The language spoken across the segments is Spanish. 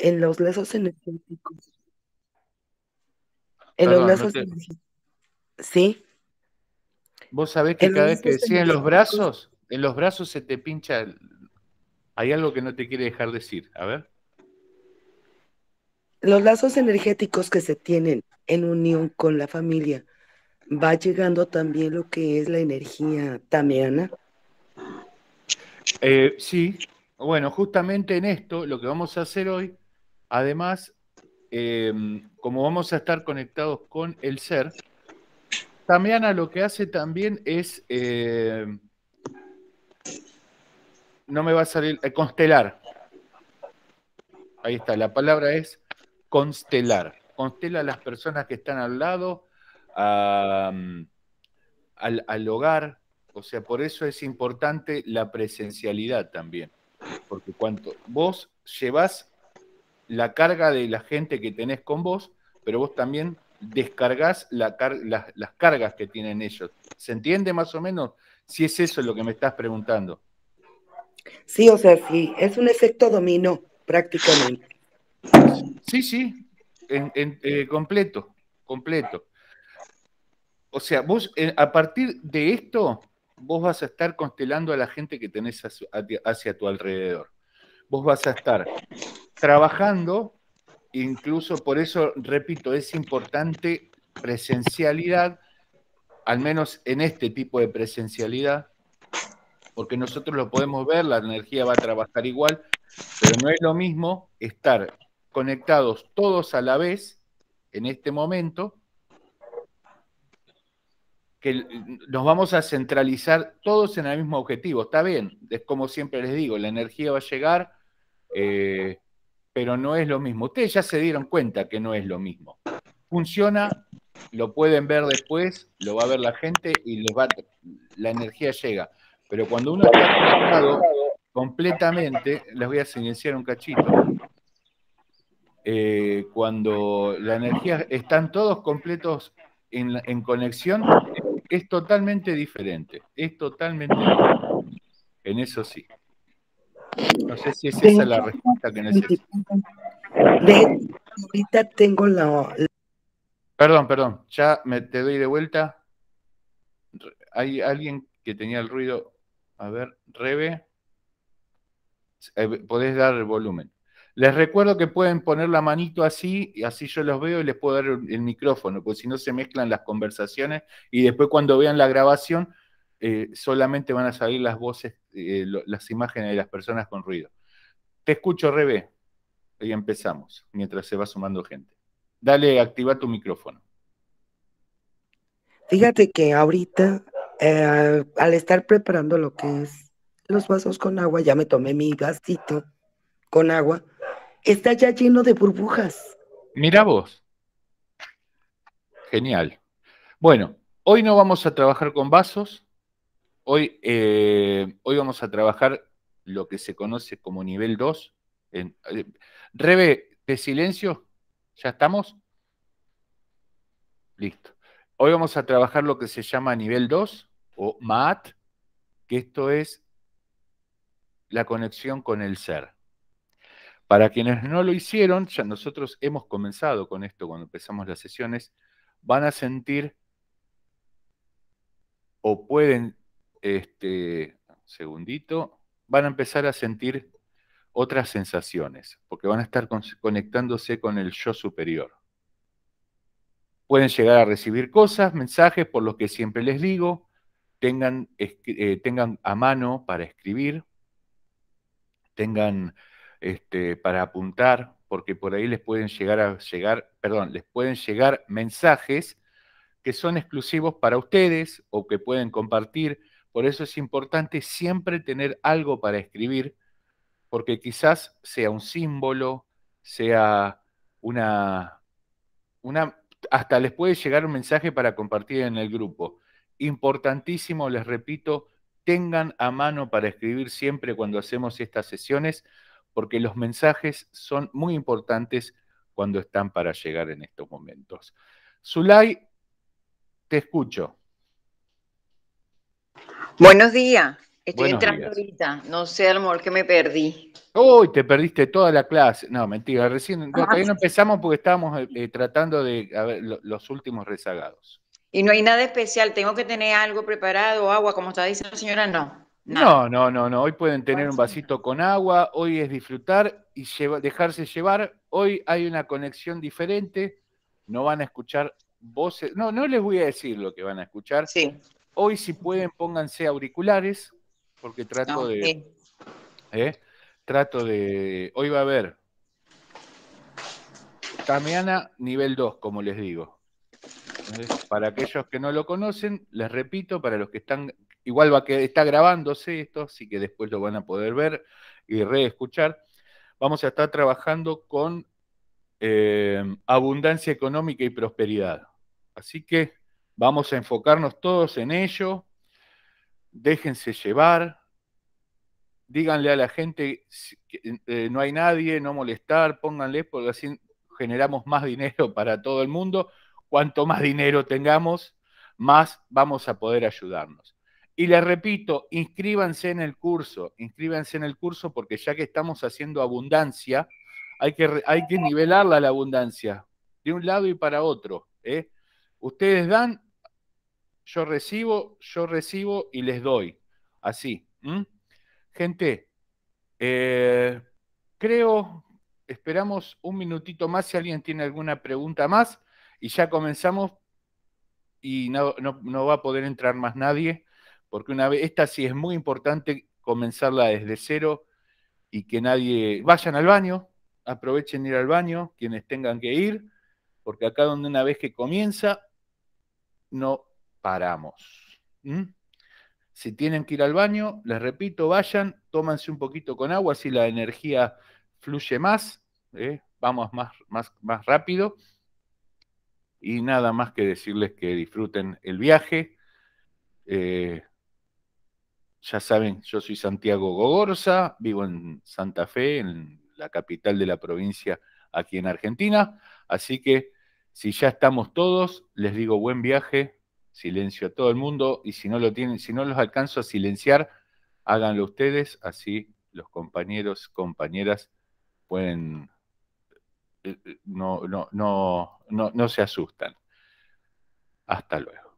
en los lazos energéticos, en los Perdón, no lazos te... energéticos, sí, Vos sabés que en los cada vez que lazos decís energéticos, en los brazos se te pincha... Hay algo que no te quiere dejar decir. A ver. los lazos energéticos que se tienen en unión con la familia, va llegando también lo que es la energía tamiana. Sí, bueno, justamente en esto, lo que vamos a hacer hoy, además, como vamos a estar conectados con el ser, Tamiana lo que hace también es, no me va a salir, constelar. Ahí está, la palabra es constelar. Constela a las personas que están al lado, a, al hogar, o sea, por eso es importante la presencialidad también, porque cuando vos llevas la carga de la gente que tenés con vos, pero vos también descargás las cargas que tienen ellos. ¿Se entiende más o menos? Si es eso lo que me estás preguntando. Sí, o sea, sí, es un efecto dominó prácticamente. Sí, sí, completo, completo. O sea, vos a partir de esto, vos vas a estar constelando a la gente que tenés hacia tu alrededor. Vos vas a estar trabajando, incluso por eso, repito, es importante presencialidad, al menos en este tipo de presencialidad, porque nosotros lo podemos ver, la energía va a trabajar igual, pero no es lo mismo estar conectados todos a la vez en este momento, que nos vamos a centralizar todos en el mismo objetivo. Está bien, es como siempre les digo, la energía va a llegar, eh, pero no es lo mismo. Ustedes ya se dieron cuenta que no es lo mismo. Funciona, lo pueden ver después, lo va a ver la gente y la energía llega. Pero cuando uno está conectado completamente, les voy a silenciar un cachito, cuando la energía, están todos completos en conexión, es totalmente diferente, es totalmente diferente. En eso sí. No sé si es De esa la hecho, respuesta que necesito. de hecho, ahorita tengo Perdón, perdón, ya te doy de vuelta. Hay alguien que tenía el ruido. A ver, Rebe, podés dar el volumen. Les recuerdo que pueden poner la manito así, y así yo los veo y les puedo dar el micrófono, porque si no se mezclan las conversaciones y después cuando vean la grabación solamente van a salir las voces, las imágenes de las personas con ruido. Te escucho, Rebe, y empezamos, mientras se va sumando gente. Dale, activa tu micrófono. fíjate que ahorita, al estar preparando lo que es los vasos con agua, ya me tomé mi vasito con agua, está ya lleno de burbujas. Mira vos, genial. Bueno, hoy no vamos a trabajar con vasos, hoy vamos a trabajar lo que se conoce como nivel 2. Rebe, ¿de silencio? ¿Ya estamos? Listo. Hoy vamos a trabajar lo que se llama nivel 2 o MAAT, que esto es la conexión con el ser. Para quienes no lo hicieron, ya nosotros hemos comenzado con esto cuando empezamos las sesiones, van a sentir o pueden, segundito, van a empezar a sentir otras sensaciones, porque van a estar conectándose con el yo superior. Pueden llegar a recibir cosas, mensajes, por lo que siempre les digo, tengan a mano para escribir, tengan para apuntar, porque por ahí les pueden les pueden llegar mensajes que son exclusivos para ustedes o que pueden compartir. Por eso es importante siempre tener algo para escribir, porque quizás sea un símbolo, sea una, hasta les puede llegar un mensaje para compartir en el grupo. Importantísimo, les repito, tengan a mano para escribir siempre cuando hacemos estas sesiones, porque los mensajes son muy importantes cuando están para llegar en estos momentos. Zulay, te escucho. Buenos días. Estoy Buenos entrando días. ahorita. No sé, a lo mejor que me perdí. Uy, te perdiste toda la clase. No, mentira, recién, no, Ah, todavía no empezamos porque estábamos tratando de a ver, los últimos rezagados. y no hay nada especial. Tengo que tener algo preparado, agua, como está diciendo la señora. No, No, nada. no, no, no. Hoy pueden tener un vasito con agua, hoy es disfrutar y dejarse llevar. Hoy hay una conexión diferente, no van a escuchar voces. No, no les voy a decir lo que van a escuchar. Sí. Hoy si pueden pónganse auriculares, porque Ok. ¿eh? Hoy va a haber Tameana nivel 2, como les digo. Para aquellos que no lo conocen, les repito, para los que están, igual está grabándose esto, así que después lo van a poder ver y reescuchar. Vamos a estar trabajando con abundancia económica y prosperidad. Así que vamos a enfocarnos todos en ello. Déjense llevar, díganle a la gente que no hay nadie, no molestar, pónganle, porque así generamos más dinero para todo el mundo. Cuanto más dinero tengamos, más vamos a poder ayudarnos. Y les repito, inscríbanse en el curso porque ya que estamos haciendo abundancia, hay que nivelarla la abundancia, de un lado y para otro. Ustedes dan, yo recibo y les doy. Así. Gente, eh, creo, esperamos un minutito más si alguien tiene alguna pregunta más y ya comenzamos y no va a poder entrar más nadie, porque una vez, esta sí es muy importante comenzarla desde cero y que nadie, vayan al baño, aprovechen ir al baño, quienes tengan que ir, porque acá donde una vez que comienza, no paramos. ¿Mm? Si tienen que ir al baño, les repito, vayan, tómanse un poquito con agua, así la energía fluye más, vamos más rápido. Y nada más que decirles que disfruten el viaje. Eh, ya saben, yo soy Santiago Gogorza, vivo en Santa Fe, en la capital de la provincia, aquí en Argentina. Así que si ya estamos todos, les digo buen viaje, silencio a todo el mundo, y si no lo tienen, si no los alcanzo a silenciar, háganlo ustedes, así los compañeros, compañeras pueden, no se asustan. Hasta luego.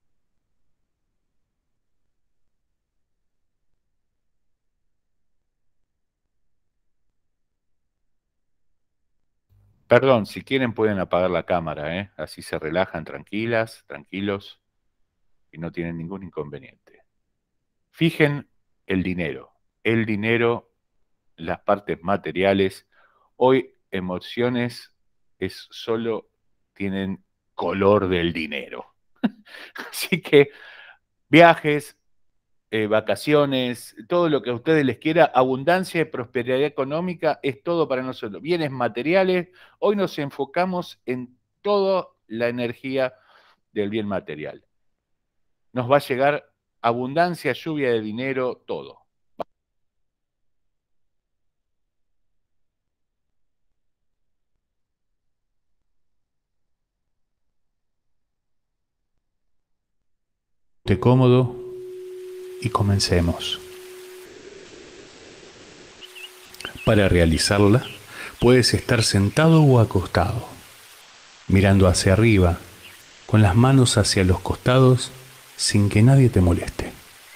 Perdón, si quieren pueden apagar la cámara, ¿eh? Así se relajan tranquilas, tranquilos y no tienen ningún inconveniente. Fijen el dinero, las partes materiales. Hoy emociones es solo tienen color del dinero. Así que viajes, vacaciones, todo lo que a ustedes les quiera, abundancia y prosperidad económica es todo para nosotros. Bienes materiales, hoy nos enfocamos en toda la energía del bien material. Nos va a llegar abundancia, lluvia de dinero, todo. Ponte cómodo y comencemos. Para realizarla, puedes estar sentado o acostado, mirando hacia arriba, con las manos hacia los costados, sin que nadie te moleste.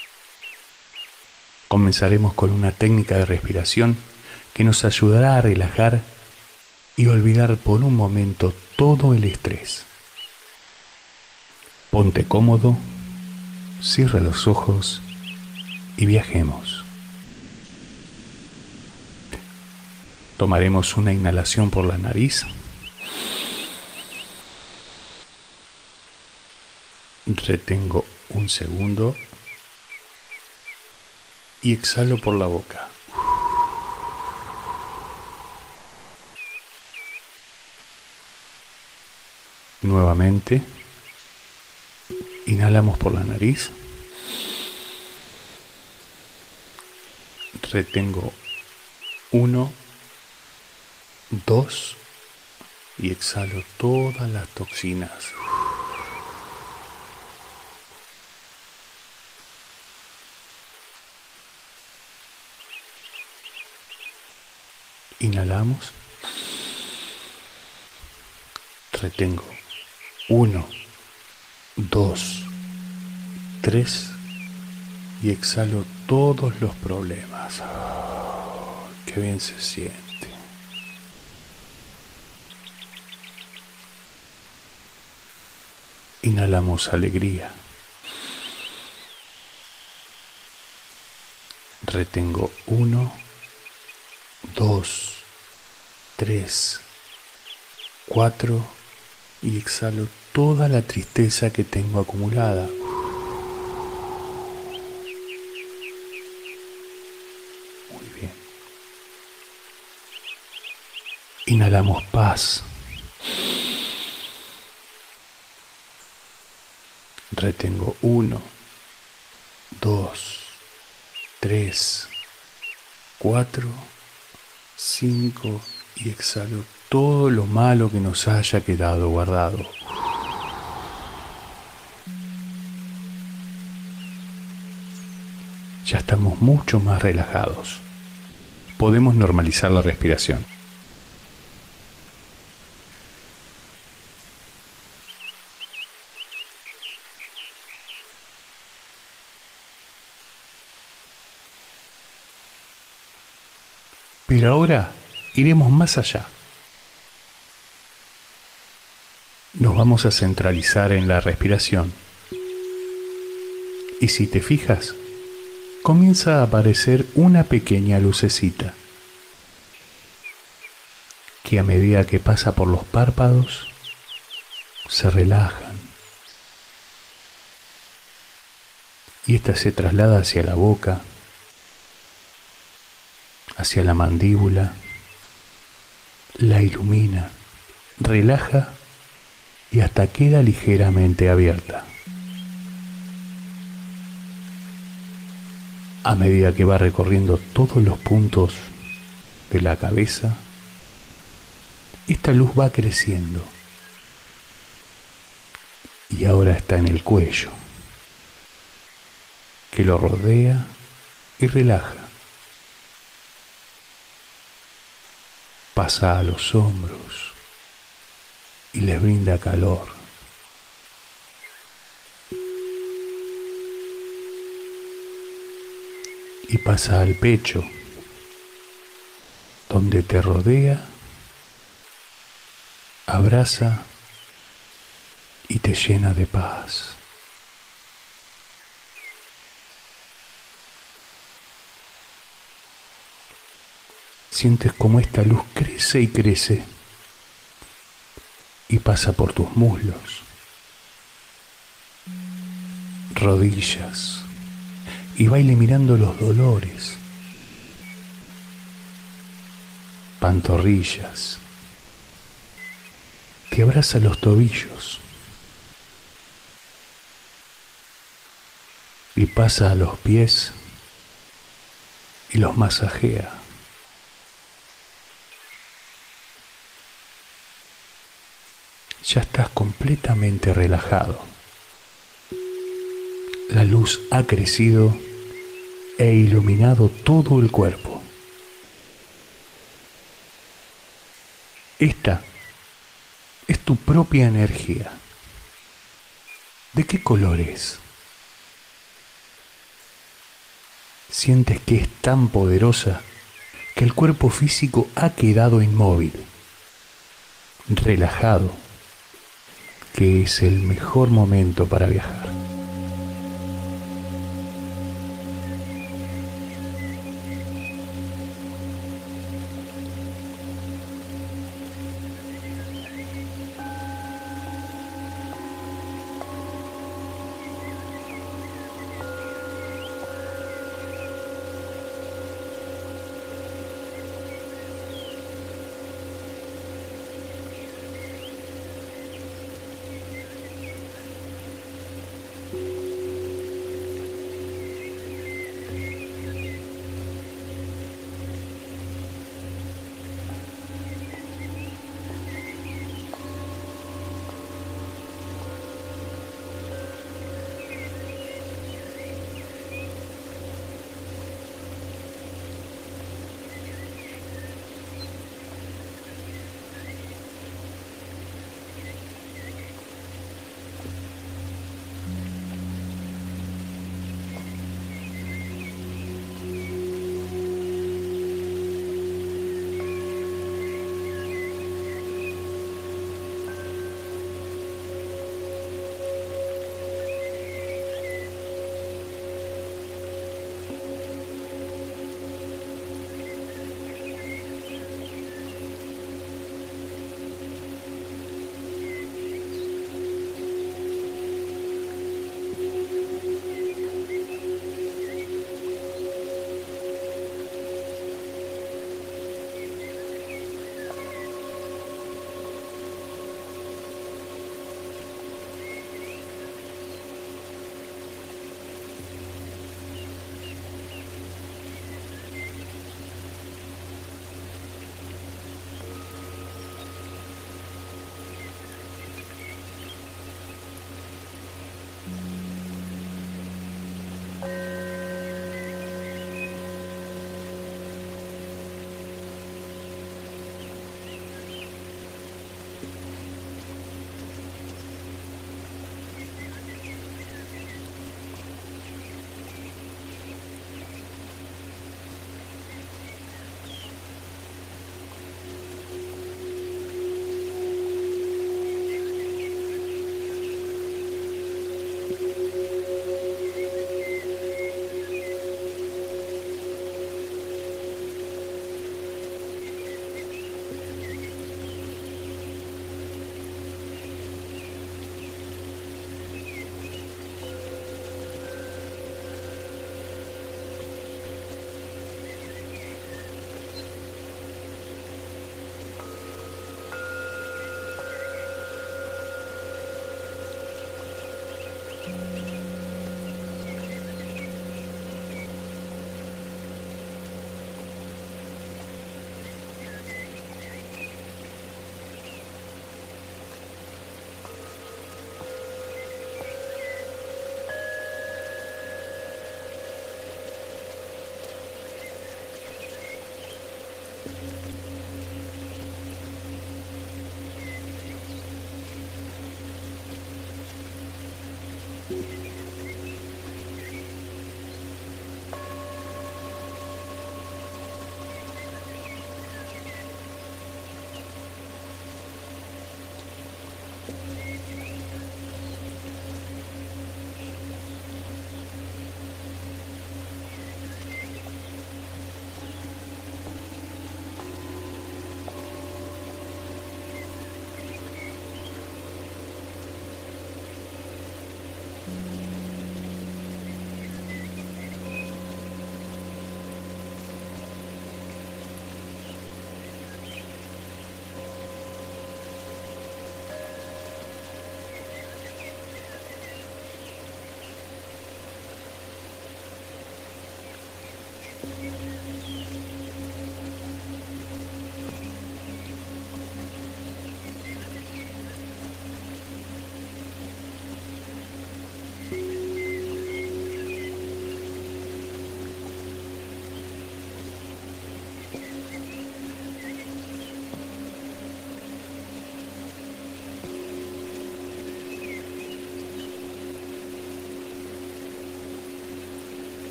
Comenzaremos con una técnica de respiración que nos ayudará a relajar y olvidar por un momento todo el estrés. Ponte cómodo, cierra los ojos y viajemos. Tomaremos una inhalación por la nariz. Retengo un segundo y exhalo por la boca. Nuevamente, inhalamos por la nariz. Retengo 1, 2 y exhalo todas las toxinas. Inhalamos. Retengo. 1, 2, 3. Y exhalo todos los problemas. Qué bien se siente. Inhalamos alegría. Retengo 1, 2, 3, 4 y exhalo toda la tristeza que tengo acumulada. Muy bien. Inhalamos paz. Retengo 1, 2, 3, 4, 5 y exhalo todo lo malo que nos haya quedado guardado. Ya estamos mucho más relajados. Podemos normalizar la respiración. Pero ahora iremos más allá. Nos vamos a centralizar en la respiración. Y si te fijas, comienza a aparecer una pequeña lucecita que a medida que pasa por los párpados se relajan y esta se traslada hacia la boca, hacia la mandíbula, la ilumina, relaja y hasta queda ligeramente abierta. A medida que va recorriendo todos los puntos de la cabeza, esta luz va creciendo y ahora está en el cuello, que lo rodea y relaja. Pasa a los hombros y les brinda calor. Y pasa al pecho, donde te rodea, abraza y te llena de paz. Sientes como esta luz crece y crece y pasa por tus muslos, rodillas, y va eliminando los dolores, pantorrillas, te abraza los tobillos y pasa a los pies y los masajea. Ya estás completamente relajado. La luz ha crecido e iluminado todo el cuerpo. Esta es tu propia energía. ¿De qué color es? Sientes que es tan poderosa que el cuerpo físico ha quedado inmóvil, relajado, que es el mejor momento para viajar.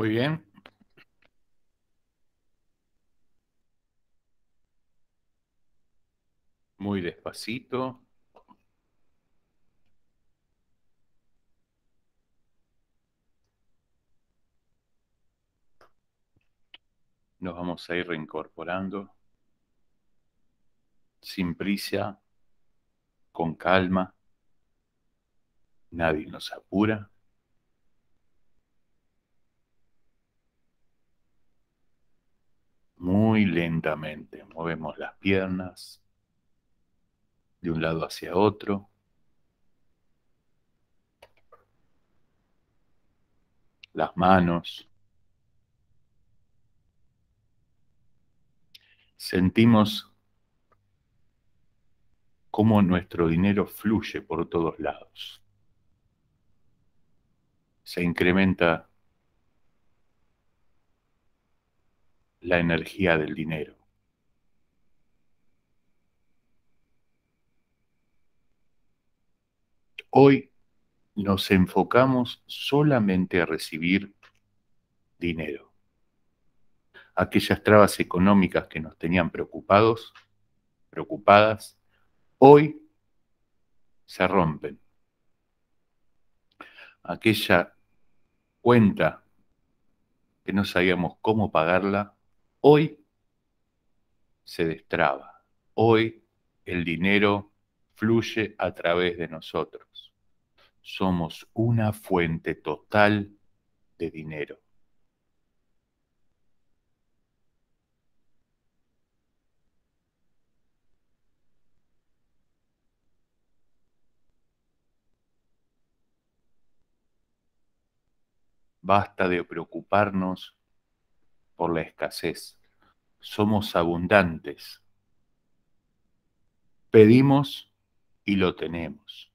Muy bien. Muy despacito. Nos vamos a ir reincorporando. Sin prisa, con calma. Nadie nos apura. Muy lentamente movemos las piernas de un lado hacia otro. Las manos. Sentimos cómo nuestro dinero fluye por todos lados. Se incrementa la energía del dinero. Hoy nos enfocamos solamente a recibir dinero. Aquellas trabas económicas que nos tenían preocupados, preocupadas, hoy se rompen. Aquella cuenta que no sabíamos cómo pagarla, hoy se destraba. Hoy el dinero fluye a través de nosotros. Somos una fuente total de dinero. Basta de preocuparnos por la escasez. Somos abundantes. Pedimos y lo tenemos.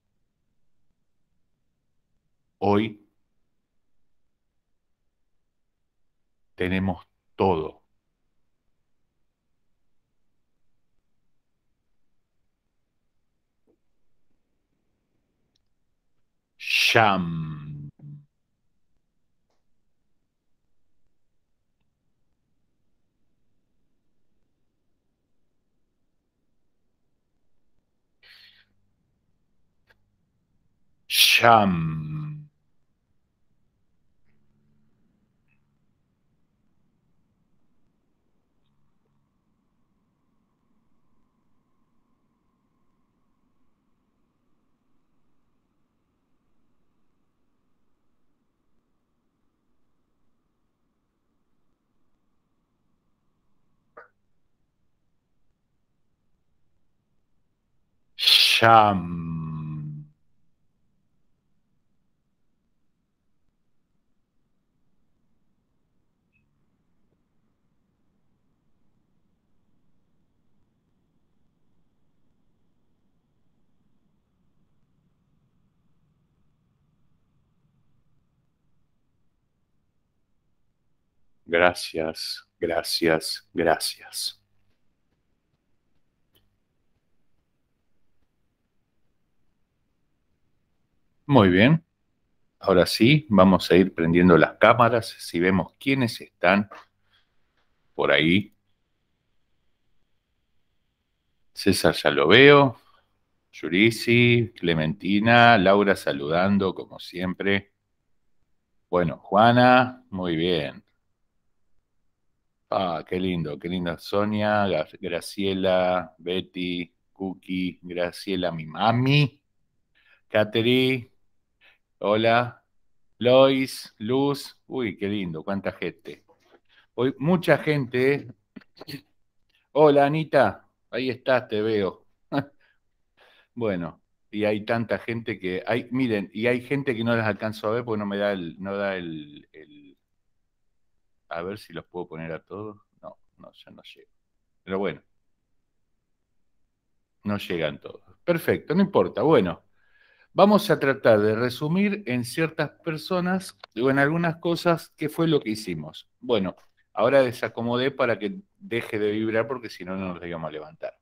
Hoy tenemos todo. Sham. Sham. Sham. Gracias, gracias, gracias. Muy bien. Ahora sí, vamos a ir prendiendo las cámaras. Si vemos quiénes están por ahí. César ya lo veo. Yurisi, Clementina, Laura saludando como siempre. Bueno, Juana, muy bien. Ah, qué lindo, qué linda. Sonia, Graciela, Betty, Cookie, Graciela, mi mami. Kateri, hola. Lois, Luz, uy, qué lindo, cuánta gente. Hoy mucha gente. Hola, Anita, ahí estás, te veo. Bueno, y hay tanta gente que hay, miren, y hay gente que no las alcanzo a ver porque no me da no da a ver si los puedo poner a todos. No, no, ya no llega. Pero bueno, no llegan todos. Perfecto, no importa. Bueno, vamos a tratar de resumir en ciertas personas o en algunas cosas qué fue lo que hicimos. Bueno, ahora desacomodé para que deje de vibrar porque si no, no nos íbamos a levantar.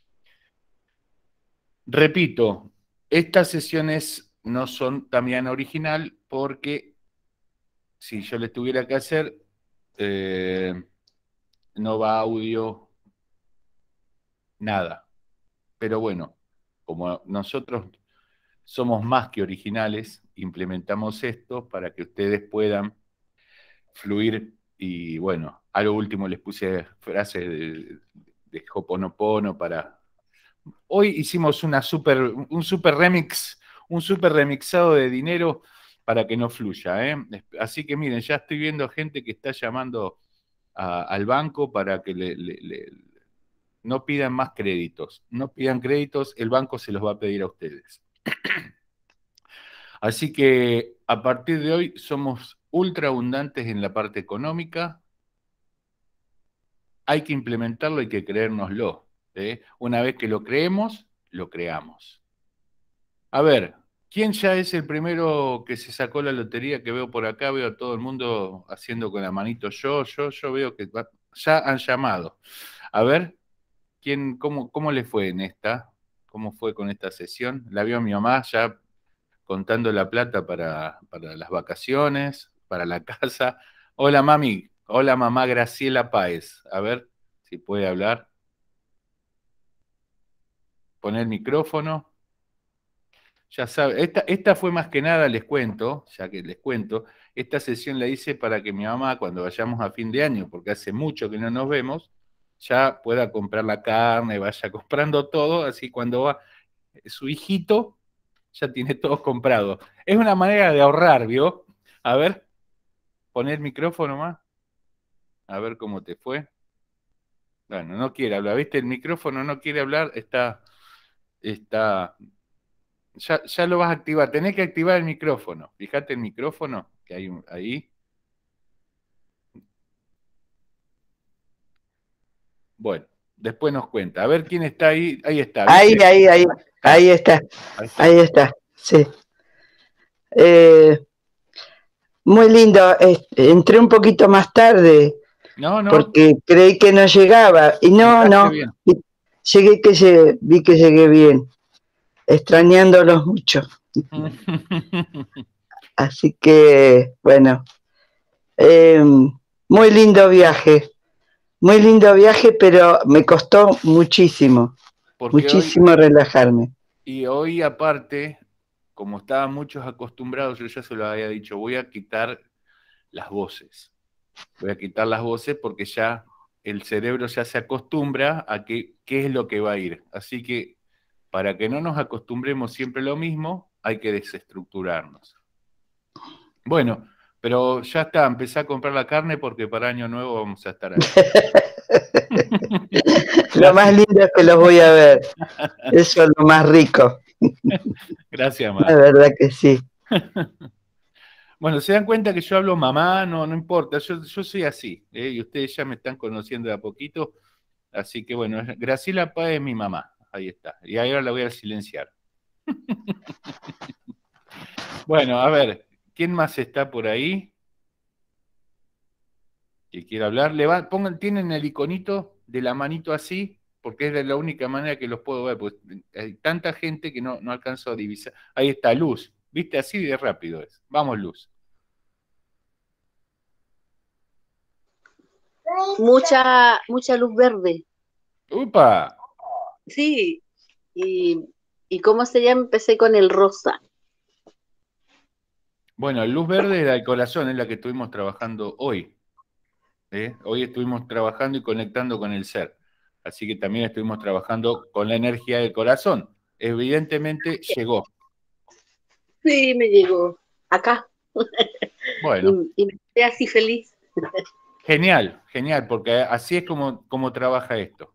Repito, estas sesiones no son también original porque si yo les tuviera que hacer, no va audio, nada. Pero bueno, como nosotros somos más que originales, implementamos esto para que ustedes puedan fluir y bueno, a lo último les puse frases de Ho'oponopono para... Hoy hicimos un super remixado de dinero para que no fluya, ¿eh? Así que miren, ya estoy viendo gente que está llamando al banco para que no pidan más créditos. No pidan créditos, el banco se los va a pedir a ustedes. Así que a partir de hoy somos ultra abundantes en la parte económica. Hay que implementarlo, hay que creérnoslo. Una vez que lo creemos, lo creamos. A ver, ¿quién ya es el primero que se sacó la lotería que veo por acá? Veo a todo el mundo haciendo con la manito yo veo que ya han llamado. A ver, cómo le fue en esta? ¿Cómo fue con esta sesión? La vio mi mamá ya contando la plata para las vacaciones, para la casa. Hola, mami. Hola, mamá Graciela Páez. A ver si puede hablar. Poner micrófono. Ya sabe, esta fue más que nada, les cuento, ya que les cuento, esta sesión la hice para que mi mamá, cuando vayamos a fin de año, porque hace mucho que no nos vemos, ya pueda comprar la carne, vaya comprando todo, así cuando va su hijito, ya tiene todo comprado. Es una manera de ahorrar, ¿vio? A ver, poner micrófono más. A ver cómo te fue. Bueno, no quiere hablar, ¿viste? El micrófono no quiere hablar, ya lo vas a activar. Tenés que activar el micrófono. Fíjate el micrófono que hay ahí. Bueno, después nos cuenta. A ver quién está ahí. Ahí está. ¿Viste? Ahí está. Ahí está, sí. Muy lindo. Entré un poquito más tarde. No. Porque creí que no llegaba. Y no. Bien. Vi que llegué bien. Extrañándolos mucho. Así que, bueno. Muy lindo viaje. Muy lindo viaje, pero me costó muchísimo. Muchísimo relajarme. Y hoy, aparte, como estaban muchos acostumbrados, yo ya se lo había dicho, voy a quitar las voces. Voy a quitar las voces porque ya el cerebro ya se acostumbra a qué es lo que va a ir. Así que para que no nos acostumbremos siempre a lo mismo, hay que desestructurarnos. Bueno, pero ya está, empecé a comprar la carne porque para Año Nuevo vamos a estar ahí. Lo más lindo es que los voy a ver. Eso es lo más rico. Gracias, mamá. La verdad que sí. Bueno, se dan cuenta que yo hablo mamá, no importa, yo soy así, y ustedes ya me están conociendo de a poquito, así que bueno, Graciela Páez es mi mamá, ahí está, y ahora la voy a silenciar. Bueno, a ver, ¿quién más está por ahí? Que quiera hablar, tienen el iconito de la manito así, porque es de la única manera que los puedo ver, porque hay tanta gente que no alcanzo a divisar. Ahí está, Luz, viste, así de rápido es. Vamos, Luz. Mucha luz verde. ¡Upa! Sí, y ¿cómo se llama? Empecé con el rosa. Bueno, luz verde del corazón es la que estuvimos trabajando hoy. Hoy estuvimos trabajando y conectando con el ser. Así que también estuvimos trabajando con la energía del corazón. Evidentemente llegó. Sí, me llegó acá. Bueno. Y me quedé así feliz. Genial, porque así es como trabaja esto.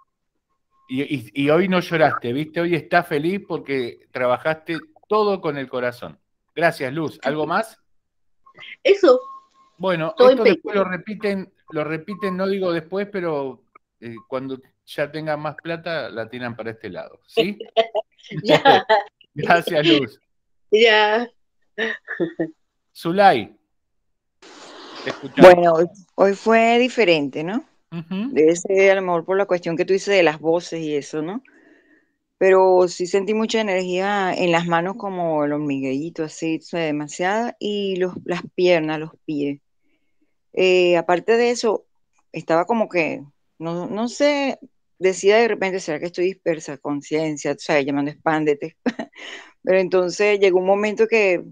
Y hoy no lloraste, ¿viste? Hoy estás feliz porque trabajaste todo con el corazón. Gracias, Luz. ¿Algo más? Eso. Bueno, esto después lo repiten, no digo después, pero cuando ya tengan más plata, la tiran para este lado, ¿sí? Ya. Gracias, Luz. Ya. Zulay. Bueno, hoy fue diferente, ¿no? Debe ser a lo mejor por la cuestión que tú dices de las voces y eso, ¿no? pero sí sentí mucha energía en las manos como el hormigueíto, así, o sea, demasiada, y las piernas, los pies. Aparte de eso, estaba como que, no sé, decía de repente, ¿será que estoy dispersa? Conciencia, o sea, llamando expándete. Pero entonces llegó un momento que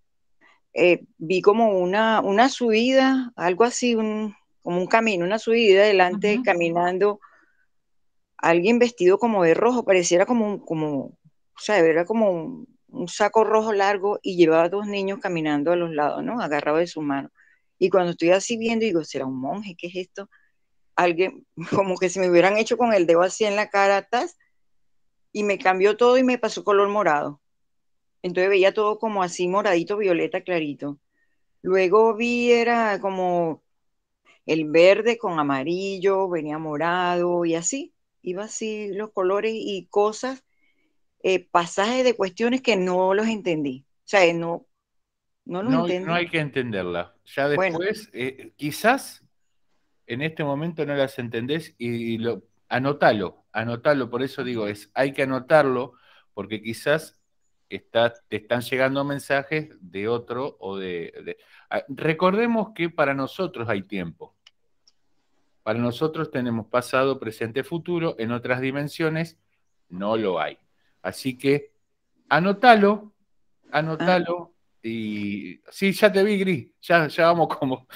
vi como una subida, algo así, como un camino, una subida adelante, Ujú. caminando, alguien vestido como de rojo, pareciera o sea, era como un saco rojo largo y llevaba dos niños caminando a los lados, ¿no? Agarrados de su mano. Y cuando estoy así viendo, digo, ¿será un monje? ¿Qué es esto? Alguien, como que si me hubieran hecho con el dedo así en la cara, tas, y me cambió todo y me pasó color morado. Entonces veía todo como así moradito, violeta, clarito. Luego vi, era como el verde con amarillo, venía morado y así. Iba así los colores y cosas, pasajes de cuestiones que no los entendí. O sea, no los No, no entendí. hay que entenderla. Ya Bueno, después, quizás en este momento no las entendés y anótalo, anótalo, por eso digo, hay que anotarlo, porque quizás te están llegando mensajes de otro o recordemos que para nosotros hay tiempo. Para nosotros tenemos pasado, presente, futuro, en otras dimensiones no lo hay. Así que anótalo, ah, anótalo y sí, ya te vi, Gris, ya vamos como.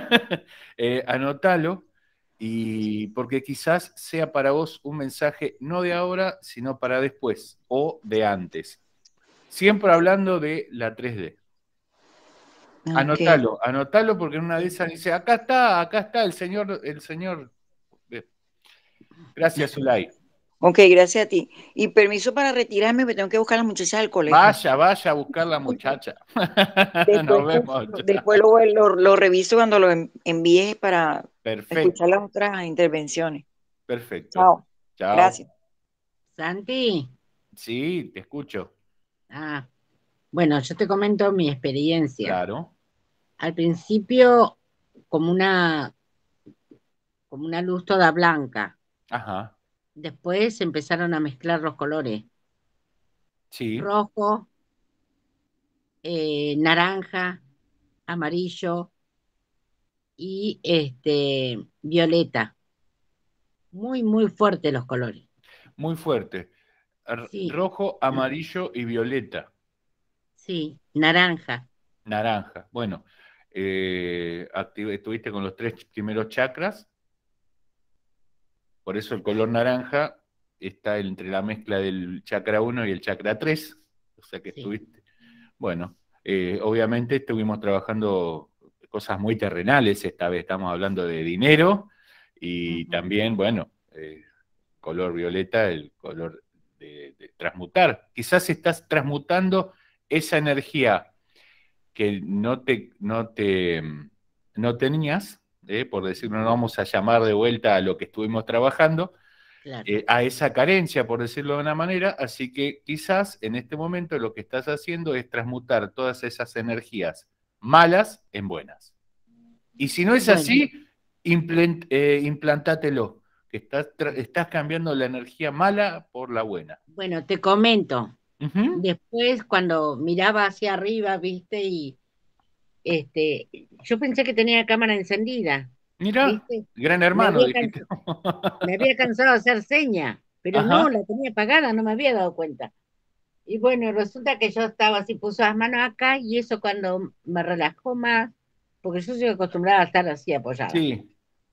Anótalo y porque quizás sea para vos un mensaje no de ahora, sino para después o de antes. Siempre hablando de la 3D. ok. Anótalo, anótalo porque en una de esas dice, acá está el señor. Gracias, Zulay. Ok, gracias a ti. Y permiso para retirarme, me tengo que buscar a las muchachas del colegio. Vaya a buscar la muchacha. Después, Nos vemos. después lo reviso cuando lo envíes para escuchar Perfecto, las otras intervenciones. perfecto. Chao. Chao. Gracias. Santi, Sí, te escucho. ah, bueno, yo te comento mi experiencia. Claro. Al principio, como como una luz toda blanca. Ajá. Después empezaron a mezclar los colores. Sí. Rojo, naranja, amarillo y violeta. Muy, muy fuertes los colores. Muy fuerte. Sí, Rojo, amarillo y violeta. sí, naranja. Naranja. Bueno, estuviste con los tres primeros chakras, por eso el color naranja está entre la mezcla del chakra uno y el chakra 3. O sea que Sí. estuviste. Bueno, obviamente estuvimos trabajando cosas muy terrenales esta vez. Estamos hablando de dinero y Ujú. también, bueno, color violeta, el color de transmutar. Quizás estás transmutando esa energía que no tenías, por decirlo, no vamos a llamar de vuelta a lo que estuvimos trabajando, Claro. a esa carencia, por decirlo de una manera, así que quizás en este momento lo que estás haciendo es transmutar todas esas energías malas en buenas. Y si no es Bueno, así, implantátelo, que estás cambiando la energía mala por la buena. bueno, te comento. Ujú. Después, cuando miraba hacia arriba, viste, y yo pensé que tenía cámara encendida, Mira, viste. gran Me hermano, había, dijiste. me había cansado de hacer seña, pero no, Ajá, la tenía apagada, no me había dado cuenta. Y bueno, resulta que yo estaba así, puso las manos acá, y eso cuando me relajó más, porque yo soy acostumbrada a estar así apoyada. sí,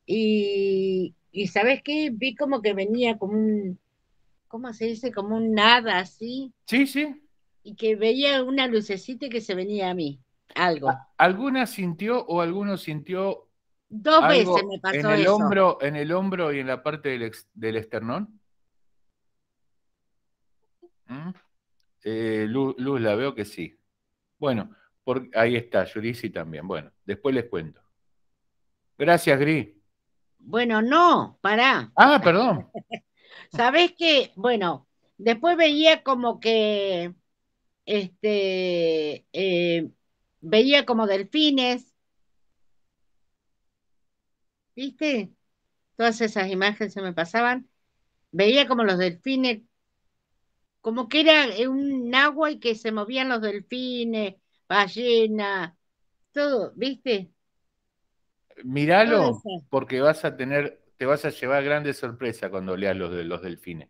Y ¿sabes qué? Vi como que venía como ¿cómo se dice? Como un nada así, sí, sí. y que veía una lucecita que se venía a mí, algo. ¿Alguna sintió o alguno sintió Dos veces algo me pasó eso. en el hombro y en la parte del esternón? ¿Mm? Luz, la veo que sí. Bueno, ahí está, Yurisi también. Bueno, después les cuento. Gracias, Gris. Bueno, no, pará. Ah, perdón. ¿Sabés qué? Bueno, después veía como que, veía como delfines, ¿viste? Todas esas imágenes se me pasaban. Veía como los delfines como que era un agua y que se movían los delfines, ballenas, todo, ¿viste? Todo Míralo, eso. porque te vas a llevar grandes sorpresas cuando leas los de los delfines.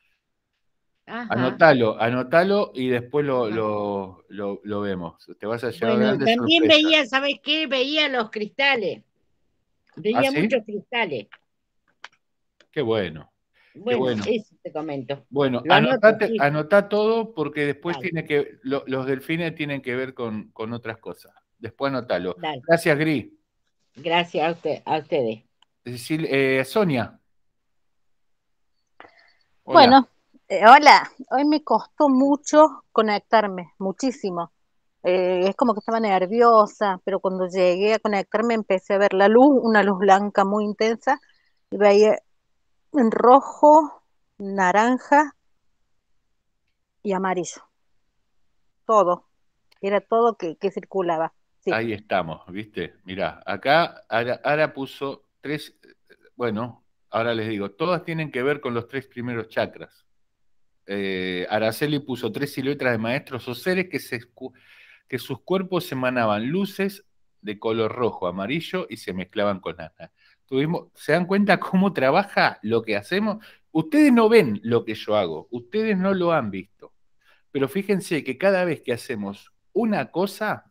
Ajá. Anotalo y después Ajá. lo vemos. Te vas a llevar Bueno, grandes también sorpresas. veía, ¿sabes qué? Veía los cristales. ¿Ah, Veía sí? muchos cristales. Qué bueno, qué Bueno, bueno. eso te comento. Bueno, Lo anoto, sí. anotá todo porque después Dale, los delfines tienen que ver con otras cosas. Después anotalo. dale. Gracias, Gris. Gracias a ustedes. Sonia, hola. Bueno, hola, hoy me costó mucho conectarme, muchísimo. Es como que estaba nerviosa, pero cuando llegué a conectarme empecé a ver la luz, una luz blanca muy intensa, y veía en rojo, naranja y amarillo, todo, era todo que circulaba. Sí, Ahí estamos, ¿viste? Mirá, acá Ara puso tres, bueno, ahora les digo, todas tienen que ver con los tres primeros chakras. Araceli puso 3 siluetas de maestros o seres que sus cuerpos emanaban luces de color rojo, amarillo y se mezclaban con nada. ¿Se dan cuenta cómo trabaja lo que hacemos? Ustedes no ven lo que yo hago, ustedes no lo han visto, pero fíjense que cada vez que hacemos una cosa,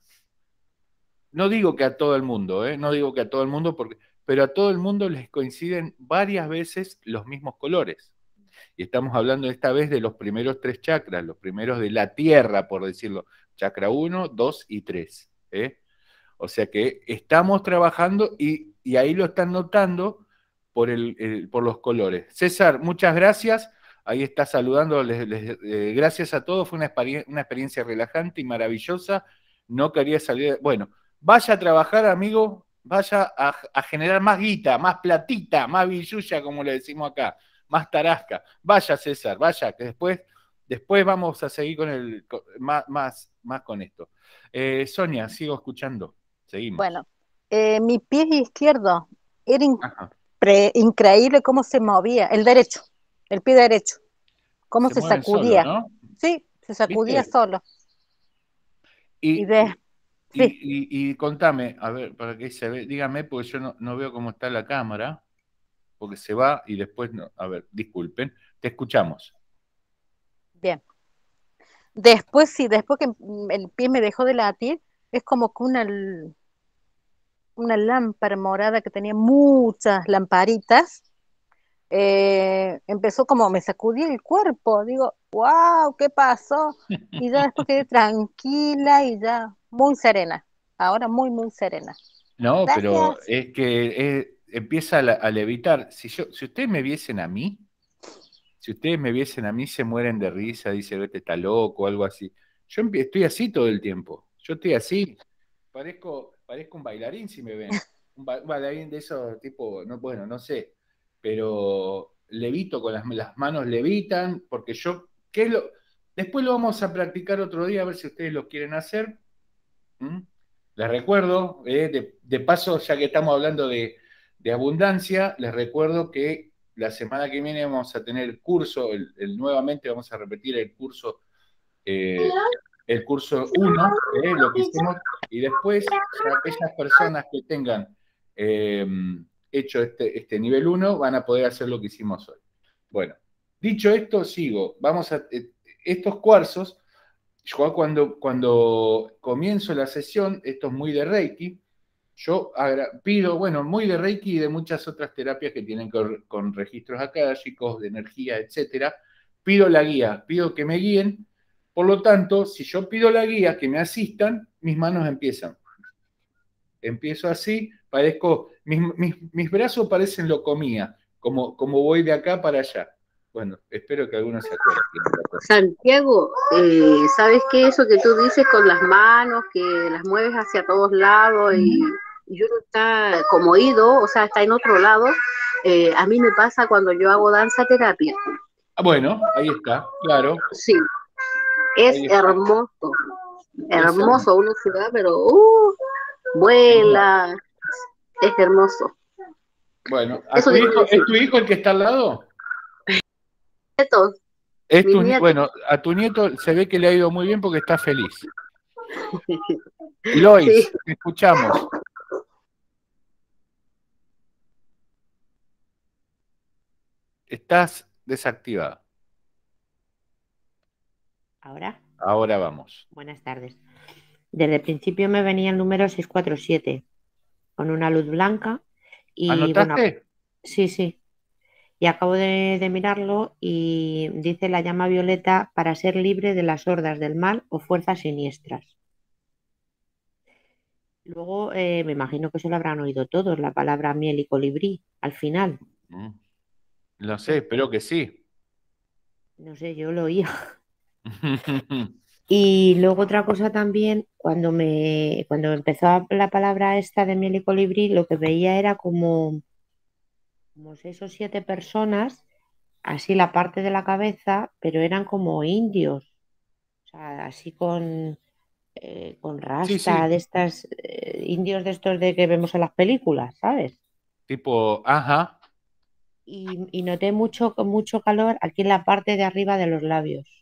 no digo que a todo el mundo, no digo que a todo el mundo, pero a todo el mundo les coinciden varias veces los mismos colores. Y estamos hablando esta vez de los primeros 3 chakras, los primeros de la tierra, por decirlo. Chakra 1, 2 y 3. O sea que estamos trabajando y ahí lo están notando por los colores. César, muchas gracias. Ahí está saludando. Gracias a todos. Fue una experiencia relajante y maravillosa. No quería salir. Bueno, vaya a trabajar, amigo. Vaya a generar más guita, más platita, más billulla, como le decimos acá, más tarasca. Vaya, César, vaya, que después vamos a seguir más con esto. Sonia, sigo escuchando. Seguimos. bueno, mi pie izquierdo era Ajá. increíble cómo se movía, el derecho, el pie derecho, cómo Se se mueven solo, sacudía. ¿no? Sí, se sacudía ¿Viste? solo. Y Y, de, sí, y contame, a ver, para que se ve, dígame, porque yo no veo cómo está la cámara, porque se va y después no. A ver, disculpen, te escuchamos. bien. Después sí, después que el pie me dejó de latir, es como que una lámpara morada que tenía muchas lamparitas, empezó como me sacudí el cuerpo, digo, wow, ¿qué pasó? Y ya después quedé tranquila y ya muy serena, ahora muy, muy serena. No, pero Gracias. es que empieza a levitar. Si ustedes me viesen a mí, se mueren de risa, dice, vete, está loco, o algo así. Yo estoy así todo el tiempo. Yo estoy así. Parezco un bailarín si me ven. Un bailarín de esos tipo, no, bueno, no sé. Pero levito con las manos levitan, porque después lo vamos a practicar otro día, a ver si ustedes lo quieren hacer. ¿Mm? Les recuerdo, de paso, ya que estamos hablando de abundancia, les recuerdo que la semana que viene vamos a tener el curso, nuevamente vamos a repetir eh, el curso 1, lo que hicimos, y después ya aquellas personas que tengan eh, hecho este nivel 1 van a poder hacer lo que hicimos hoy. Bueno, dicho esto, sigo. Estos cuarzos, yo cuando comienzo la sesión, esto es muy de Reiki, yo pido, bueno, muy de Reiki y de muchas otras terapias que tienen que ver con registros akáshicos, de energía, etcétera. Pido la guía, pido que me guíen. Por lo tanto, si yo pido la guía, que me asistan, mis manos empiezan. Empiezo así, mis brazos parecen locomía, como voy de acá para allá. Bueno, espero que algunos se acuerden. Santiago, ¿sabes qué? Eso que tú dices con las manos, que las mueves hacia todos lados y uno está como oído, o sea, está en otro lado, a mí me pasa cuando yo hago danza terapia. Bueno, ahí está, claro. Sí, es hermoso, hermoso, uno se da, pero vuela, es hermoso. Bueno, ¿es tu hijo el que está al lado? Nietos. Mi nieto. Bueno, a tu nieto se ve que le ha ido muy bien porque está feliz. Lois, Sí. te escuchamos. Estás desactivada. ¿Ahora? Ahora vamos. Buenas tardes. Desde el principio me venía el número 647 con una luz blanca y bueno, ¿Anotaste? sí. Y acabo de mirarlo y dice la llama violeta para ser libre de las hordas del mal o fuerzas siniestras. Luego me imagino que se lo habrán oído todos, la palabra miel y colibrí al final. No sé, espero que sí. No sé, yo lo oía. Y luego otra cosa también, cuando empezó la palabra esta de miel y colibrí, lo que veía era como 6 o 7 personas, así la parte de la cabeza, pero eran como indios, o sea, así con Sí, rasta sí, de estas, indios de estos de que vemos en las películas, ¿sabes? tipo, ajá. Y noté mucho calor aquí en la parte de arriba de los labios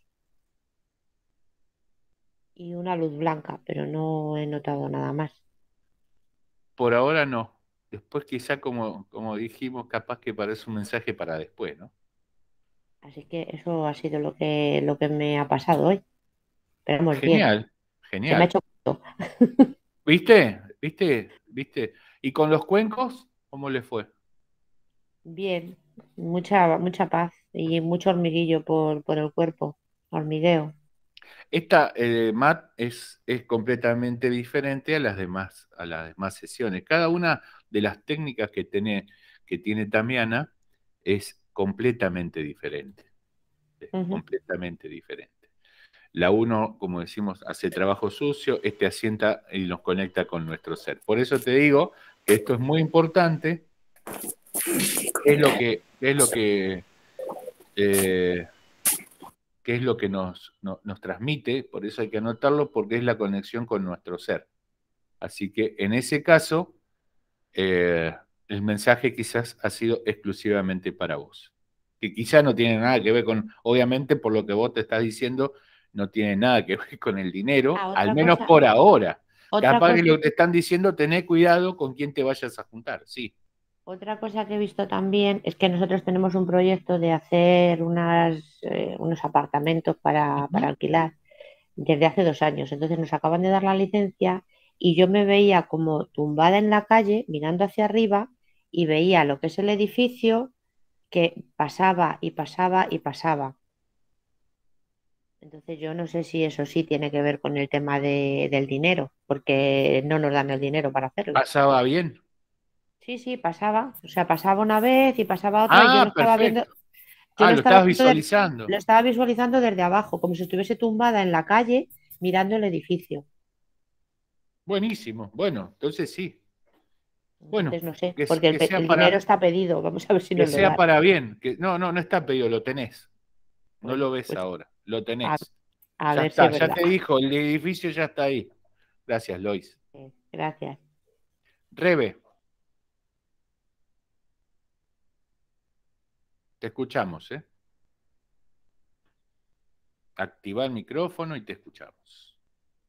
y una luz blanca, pero no he notado nada más. Por ahora no. Después quizá, como dijimos, capaz que parece un mensaje para después, ¿no? Así que eso ha sido lo que me ha pasado hoy. Pero vamos bien, Genial, se me ha genial. hecho corto. ¿Viste? ¿Viste? ¿Viste? ¿Y con los cuencos? ¿Cómo le fue? Bien, mucha paz y mucho hormiguillo por el cuerpo, hormigueo. Esta MAT es completamente diferente a las demás sesiones. Cada una de las técnicas que tiene Tamiana es completamente diferente. Es Ujú. completamente diferente. La uno, como decimos, hace trabajo sucio, este asienta y nos conecta con nuestro ser. Por eso te digo que esto es muy importante, eh, qué es lo que nos transmite, por eso hay que anotarlo, porque es la conexión con nuestro ser. Así que en ese caso, el mensaje quizás ha sido exclusivamente para vos. Que quizás no tiene nada que ver con, obviamente por lo que vos te estás diciendo, no tiene nada que ver con el dinero, Ah, al menos por ahora. Capaz que lo que te están diciendo, tené cuidado con quién te vayas a juntar, sí. otra cosa que he visto también es que nosotros tenemos un proyecto de hacer unos apartamentos para alquilar desde hace 2 años. Entonces nos acaban de dar la licencia y yo me veía como tumbada en la calle mirando hacia arriba y veía lo que es el edificio que pasaba y pasaba y pasaba. Entonces yo no sé si eso sí tiene que ver con el tema del dinero, porque no nos dan el dinero para hacerlo. ¿Pasaba bien? Sí, pasaba. O sea, pasaba una vez y pasaba otra y yo lo Ah, estaba viendo, perfecto. yo Ah, lo lo estaba estabas viendo visualizando. lo estaba visualizando desde abajo, como si estuviese tumbada en la calle mirando el edificio. Buenísimo. Bueno, entonces sí. Bueno, Entonces no sé, que, porque que sea el dinero para, está pedido. Vamos a ver si que nos lo sea dan. para bien. No está pedido, lo tenés. No Bueno, lo ves pues ahora, lo a, tenés. a Ya ver si es está, ya verdad. te dijo, el edificio ya está ahí. Gracias, Lois. Gracias. Rebe, te escuchamos, ¿eh? Activa el micrófono y te escuchamos.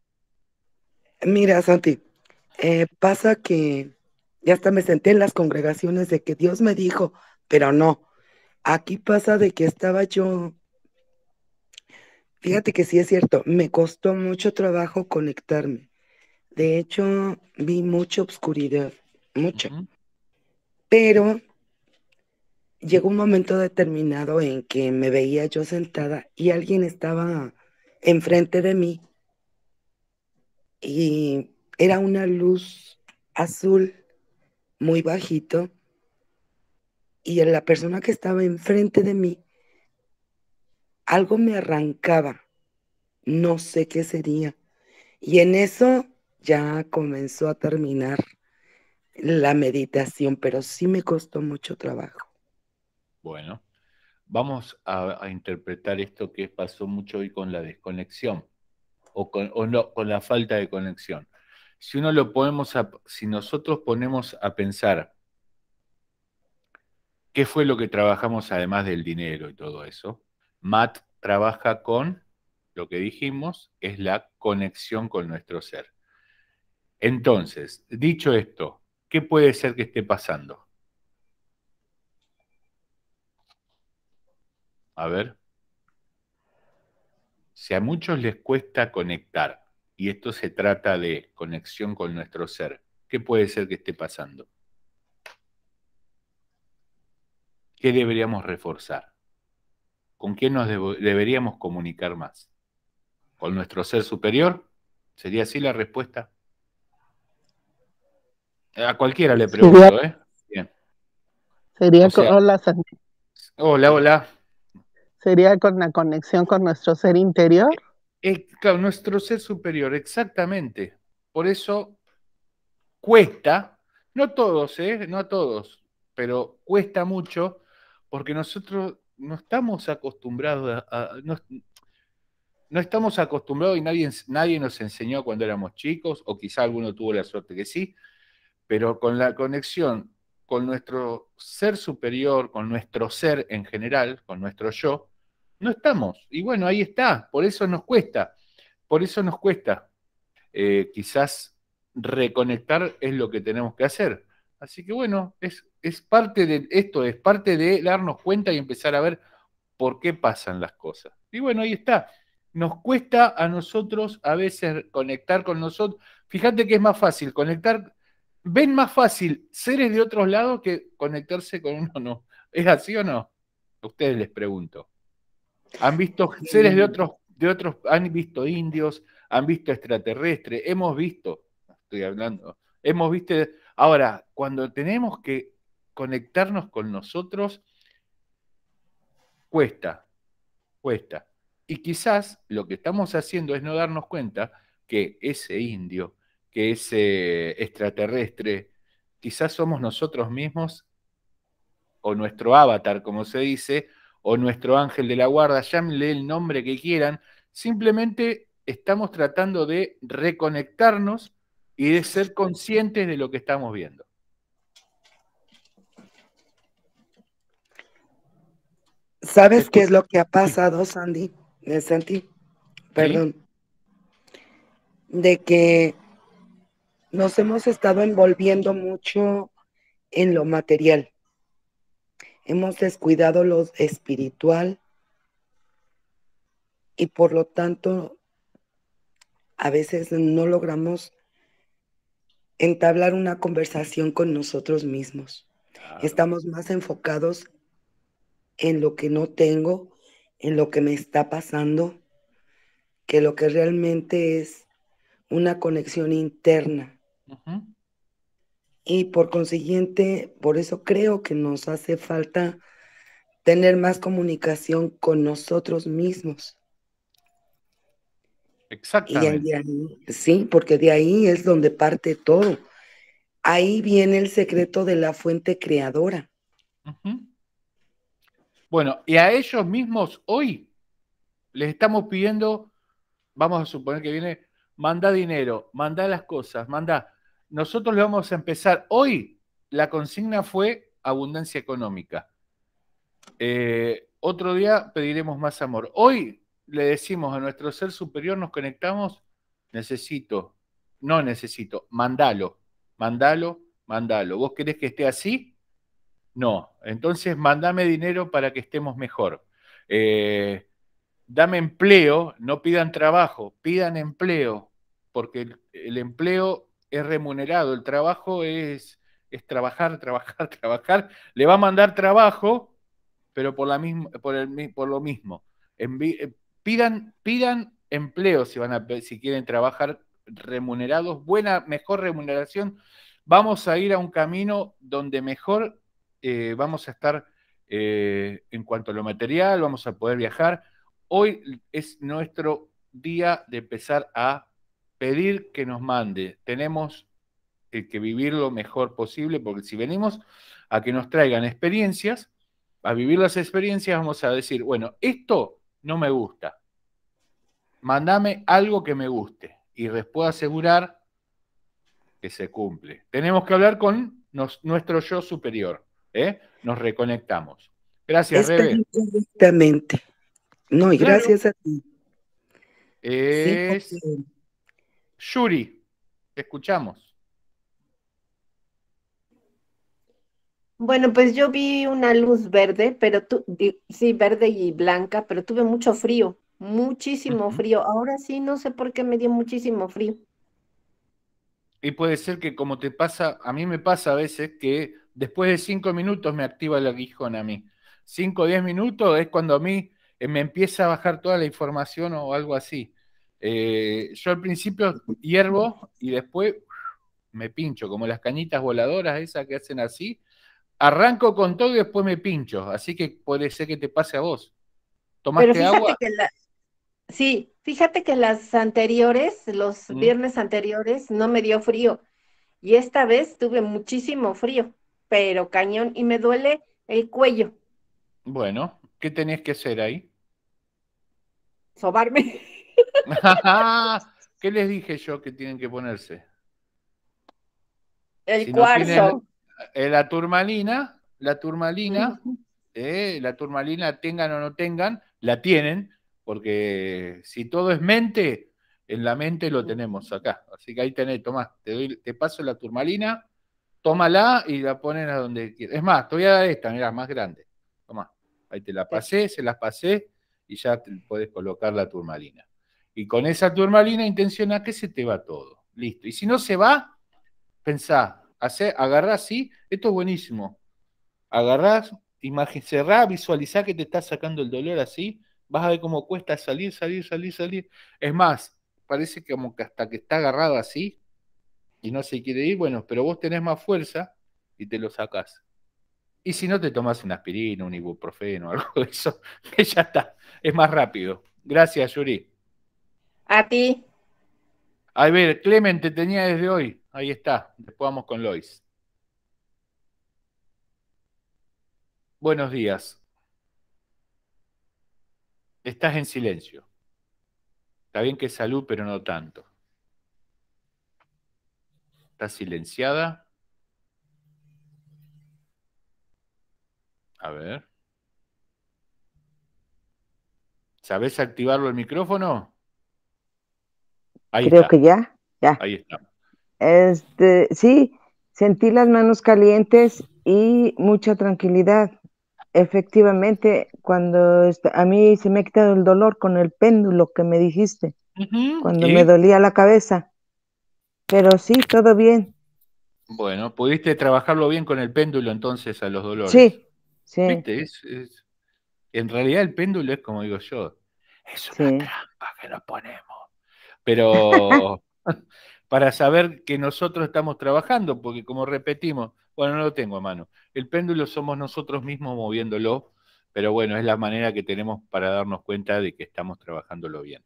Mira, Santi, pasa que ya hasta me senté en las congregaciones de que Dios me dijo, pero no. Aquí pasa de que estaba yo, fíjate que sí es cierto, me costó mucho trabajo conectarme. De hecho, vi mucha oscuridad, mucha. Ujú. Pero llegó un momento determinado en que me veía yo sentada y alguien estaba enfrente de mí y era una luz azul muy bajito y la persona que estaba enfrente de mí, algo me arrancaba, no sé qué sería. Y en eso ya comenzó a terminar la meditación, pero sí me costó mucho trabajo. Bueno, vamos a interpretar esto que pasó mucho hoy con la desconexión con la falta de conexión. Si nosotros ponemos a pensar qué fue lo que trabajamos además del dinero y todo eso, Matt trabaja con lo que dijimos, es la conexión con nuestro ser. Entonces, dicho esto, ¿qué puede ser que esté pasando? A ver. Si a muchos les cuesta conectar, y esto se trata de conexión con nuestro ser, ¿qué puede ser que esté pasando? ¿Qué deberíamos reforzar? ¿Con quién nos deberíamos comunicar más? ¿Con nuestro ser superior? ¿Sería así la respuesta? A cualquiera le pregunto, ¿eh? Bien. Sería O sea, hola, Sandy. Hola, hola. Sería con la conexión con nuestro ser interior. Claro, nuestro ser superior, exactamente. Por eso cuesta, no todos, no a todos, pero cuesta mucho porque nosotros no estamos acostumbrados no estamos acostumbrados y nadie nos enseñó cuando éramos chicos, o quizá alguno tuvo la suerte que sí, pero con la conexión con nuestro ser superior, con nuestro ser en general, con nuestro yo, no estamos. Y bueno, ahí está, por eso nos cuesta, quizás reconectar es lo que tenemos que hacer. Así que bueno, es parte de esto, es parte de darnos cuenta y empezar a ver por qué pasan las cosas. Y bueno, ahí está. Nos cuesta a nosotros a veces conectar con nosotros. Fíjate que es más fácil conectar, ven más fácil seres de otros lados que conectarse con uno, no. ¿Es así o no? A ustedes les pregunto. ¿Han visto seres de otros, han visto indios, han visto extraterrestres? Hemos visto. Ahora, cuando tenemos que conectarnos con nosotros, cuesta. Y quizás lo que estamos haciendo es no darnos cuenta que ese indio, que ese extraterrestre, quizás somos nosotros mismos, o nuestro avatar, como se dice, o nuestro ángel de la guarda, llámenle el nombre que quieran, simplemente estamos tratando de reconectarnos y de ser conscientes de lo que estamos viendo. ¿Sabes qué es lo que ha pasado, Sandy? Santi, perdón. ¿Sí? De que nos hemos estado envolviendo mucho en lo material. Hemos descuidado lo espiritual y por lo tanto a veces no logramos entablar una conversación con nosotros mismos. Claro. Estamos más enfocados en lo que no tengo, en lo que me está pasando, que lo que realmente es una conexión interna. Uh-huh. Y por consiguiente, por eso creo que nos hace falta tener más comunicación con nosotros mismos. Exactamente. Y ahí, sí, porque de ahí es donde parte todo. Ahí viene el secreto de la fuente creadora. Uh-huh. Bueno, y a ellos mismos hoy les estamos pidiendo, vamos a suponer que viene, manda dinero, manda las cosas, manda. Nosotros le vamos a empezar. Hoy la consigna fue abundancia económica. Otro día pediremos más amor. Hoy le decimos a nuestro ser superior, nos conectamos, no necesito, mandalo. ¿Vos querés que esté así? No, entonces mandame dinero para que estemos mejor. Dame empleo, no pidan trabajo, pidan empleo, porque el empleo es remunerado, el trabajo es trabajar. Le va a mandar trabajo, pero por lo mismo. Pidan empleo si quieren trabajar remunerados, mejor remuneración. Vamos a ir a un camino donde mejor vamos a estar en cuanto a lo material, vamos a poder viajar. Hoy es nuestro día de empezar a pedir que nos mande. Tenemos que vivir lo mejor posible, porque si venimos a que nos traigan experiencias, a vivir las experiencias, vamos a decir, bueno, esto no me gusta. Mándame algo que me guste y les puedo asegurar que se cumple. Tenemos que hablar con nuestro yo superior, ¿eh? Nos reconectamos. Gracias, Rebe. Exactamente. No, y Claro. gracias a ti. Sí, Es porque Yuri, te escuchamos. Bueno, pues yo vi una luz verde, pero sí, verde y blanca, pero tuve mucho frío, muchísimo Ujú. frío. Ahora sí, no sé por qué me dio muchísimo frío. Y puede ser que como te pasa, a mí me pasa a veces que después de 5 minutos me activa el aguijón a mí. 5 o 10 minutos es cuando a mí me empieza a bajar toda la información o algo así. Yo al principio hiervo y después me pincho, como las cañitas voladoras esas que hacen así. Arranco con todo y después me pincho. Así que puede ser que te pase a vos. Pero ¿Tomaste fíjate agua? que sí, fíjate que las anteriores, los Mm. viernes anteriores, no me dio frío. Y esta vez tuve muchísimo frío, pero cañón, y me duele el cuello, Bueno, ¿qué tenés que hacer ahí? sobarme. ¿Qué les dije yo que tienen que ponerse? El Si no tienen cuarzo. la turmalina, la turmalina, Ujú. la turmalina tengan o no tengan, la tienen, porque si todo es mente, en la mente lo tenemos acá. Así que ahí tenés, tomá, te paso la turmalina, tómala y la ponen a donde quieras. Es más, te voy a dar esta, mirá, más grande. Tomá, ahí te la pasé, se las pasé y ya te podés colocar la turmalina. Y con esa turmalina intenciona que se te va todo. Listo. Y si no se va, pensá, agarrás así, esto es buenísimo. Agarrás, cerrá, visualizá que te está sacando el dolor así, vas a ver cómo cuesta salir, salir, salir, salir. Es más, parece como que hasta que está agarrado así y no se quiere ir, bueno, pero vos tenés más fuerza y te lo sacás. Y si no, te tomás una aspirina, un ibuprofeno, algo de eso, que ya está, es más rápido. Gracias, Yuri. A ti. A ver, Clemen, te tenía desde hoy. Ahí está, después vamos con Lois. Buenos días. Estás en silencio. Está bien que es salud, pero no tanto. ¿Estás silenciada? A ver. ¿Sabés activarlo el micrófono? Ahí Creo que está, ya, ya. ahí está. Sí, sentí las manos calientes y mucha tranquilidad. Efectivamente, a mí se me ha quitado el dolor con el péndulo que me dijiste, Ujú. cuando me ¿Y? dolía la cabeza. Pero sí, todo bien. Bueno, pudiste trabajarlo bien con el péndulo entonces a los dolores. Sí, sí, ¿Viste? En realidad el péndulo es como digo yo, es una sí. trampa que nos ponemos. Pero para saber que nosotros estamos trabajando, porque como repetimos, bueno, no lo tengo a mano, el péndulo somos nosotros mismos moviéndolo, pero bueno, es la manera que tenemos para darnos cuenta de que estamos trabajándolo bien.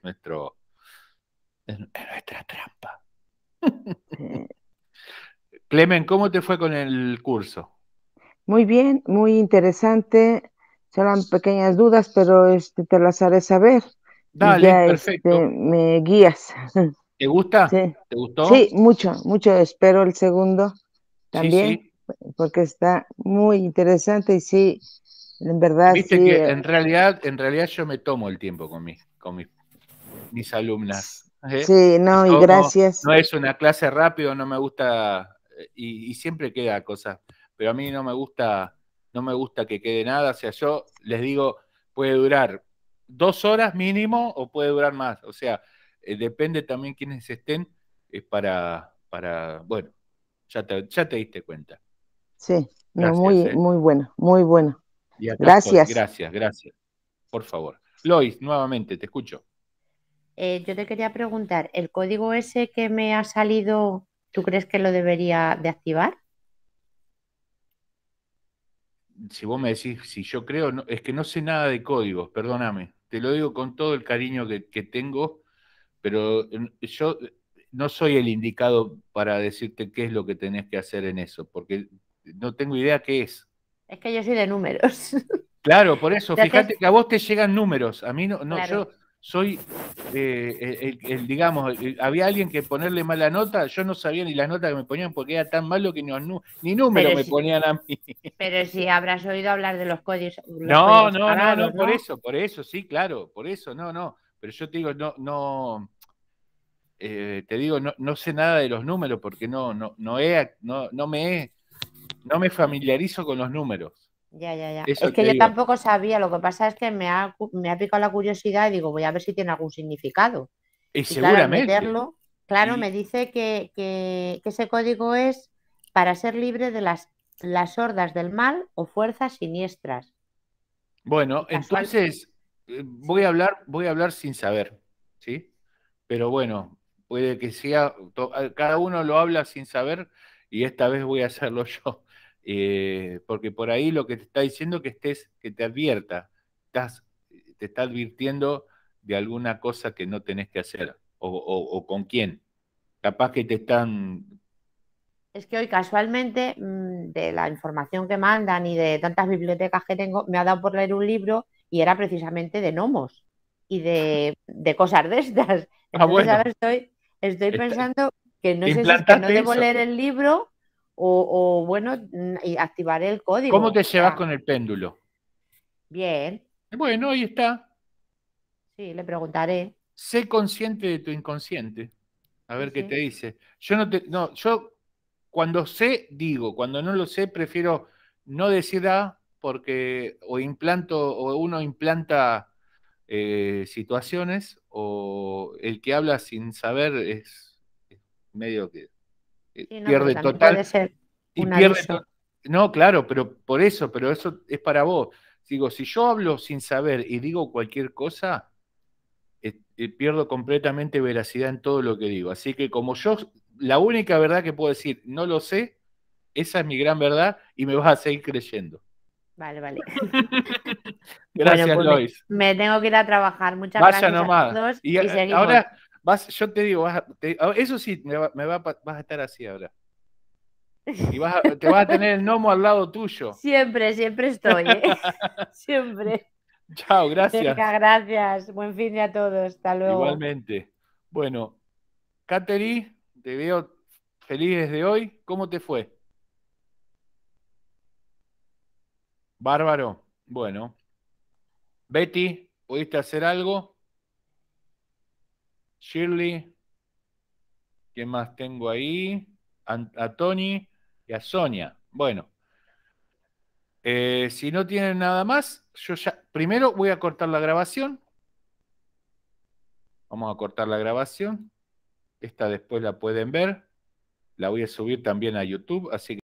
Es nuestra trampa. Sí. Clemen, ¿cómo te fue con el curso? Muy bien, muy interesante. Serán pequeñas dudas, pero te las haré saber y Dale, ya perfecto. me guías. ¿Te gusta? Sí, ¿Te sí, gustó? mucho, mucho. Espero el segundo Sí, también, sí. porque está muy interesante y sí, en verdad, Viste sí, que en realidad yo me tomo el tiempo con mis alumnas. ¿Eh? sí, no, y No gracias. es una clase rápido, no me gusta, y siempre queda cosas, pero a mí no me gusta que quede nada. O sea, yo les digo, puede durar 2 horas mínimo o puede durar más. O sea, depende también quiénes estén, bueno, ya te diste cuenta. Sí, no, Gracias, muy, ¿eh? muy bueno, muy bueno. Y acá estoy. Gracias. Gracias, gracias. Por favor. Lois, nuevamente, te escucho. Yo te quería preguntar, ¿el código ese que me ha salido, tú crees que lo debería de activar? Si vos me decís si yo creo, es que no sé nada de códigos, perdóname. Te lo digo con todo el cariño que tengo, pero yo no soy el indicado para decirte qué es lo que tenés que hacer en eso, porque no tengo idea qué es. Es que yo soy de números. Claro, por eso, Entonces, fíjate que a vos te llegan números, a mí no, claro, soy, digamos, había alguien que ponerle mala nota, yo no sabía ni la nota que me ponían porque era tan malo que ni número Pero me si, ponían a mí. pero si habrás oído hablar de los códigos No, sagrados, por eso, sí, claro, por eso, no. Pero yo te digo, te digo, no sé nada de los números porque no me familiarizo con los números. Ya. Eso Es que te yo digo. tampoco sabía, lo que pasa es que me ha picado la curiosidad y digo, voy a ver si tiene algún significado. Y Y claro, al seguramente. meterlo, claro, Y- me dice que ese código es para ser libre de las hordas del mal o fuerzas siniestras. Bueno, Y casual, entonces voy sí. a hablar sin saber, ¿sí? Pero bueno, puede que sea, cada uno lo habla sin saber y esta vez voy a hacerlo yo. Porque por ahí lo que te está diciendo que te advierta, te está advirtiendo de alguna cosa que no tenés que hacer, o con quién. Capaz que te están. Es que hoy casualmente, de la información que mandan y de tantas bibliotecas que tengo, me ha dado por leer un libro y era precisamente de gnomos y de cosas de estas. Ah, Entonces, a bueno, ver, estoy está- pensando que no te sé si es que no implantaste debo eso. leer el libro bueno, y activaré el ¿Cómo código. te O llevas sea, con el péndulo? bien, Bueno, ahí está. sí, le preguntaré. Sé consciente de tu inconsciente. A Sí, ver qué te sí. dice. Yo cuando sé, digo, cuando no lo sé, prefiero no decir porque o uno implanta situaciones, o el que habla sin saber es medio que Sí, no, pero pierde también puede total, ser y un pierde aviso. no, claro, pero eso es para vos. Digo, si yo hablo sin saber y digo cualquier cosa, pierdo completamente veracidad en todo lo que digo. Así que como yo, la única verdad que puedo decir, no lo sé, esa es mi gran verdad y me vas a seguir creyendo. Vale. Bueno, Gracias, pues Lois. me tengo que ir a trabajar. Muchas Vaya gracias a nomás. todos Y y seguimos. ahora, yo te digo, eso sí, vas a estar así ahora. Y te vas a tener el gnomo al lado tuyo. Siempre estoy, ¿eh? Siempre. Chao, gracias. Venga, gracias. Buen fin de a todos. Hasta luego. Igualmente. Bueno, Kateri, te veo feliz desde hoy. ¿Cómo te fue? Bárbaro. Bueno. Betty, ¿pudiste hacer algo? Shirley, ¿quién más tengo ahí? A Tony y a Sonia. Bueno, si no tienen nada más, yo ya primero voy a cortar la grabación. Vamos a cortar la grabación. Esta después la pueden ver. La voy a subir también a YouTube, así que